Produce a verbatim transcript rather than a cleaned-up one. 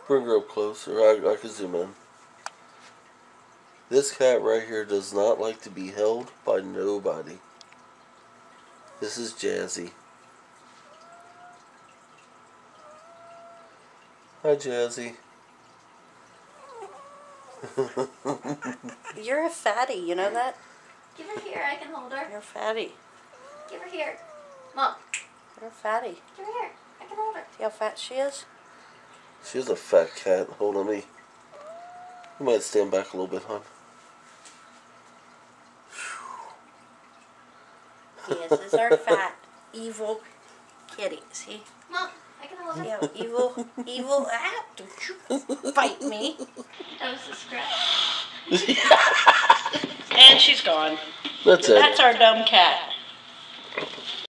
Bring her up closer. I, I can zoom in. This cat right here does not like to be held by nobody. This is Jazzy. Hi, Jazzy. You're a fatty, you know that? Give her here, I can hold her. You're a fatty. Give her here. Mom. You're a fatty. Give her here, I can hold her. See how fat she is? She's a fat cat. Hold on me. You might stand back a little bit, hon. Yes, this is our fat, evil kitty. See? Mom, I can hold her. See how evil, evil, ah, don't you bite me. That was a scratch. And she's gone. That's it. That's our dumb cat.